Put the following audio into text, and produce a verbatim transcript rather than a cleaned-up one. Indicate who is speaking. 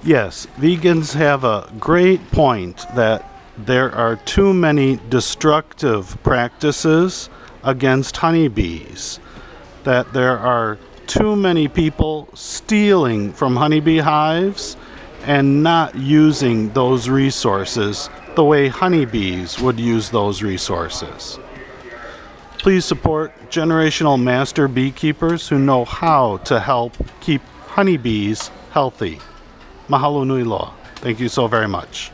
Speaker 1: Yes, vegans have a great point that there are too many destructive practices against honeybees, that there are too many people stealing from honeybee hives and not using those resources the way honeybees would use those resources. Please support generational master beekeepers who know how to help keep honeybees healthy. Mahalo nui loa. Thank you so very much.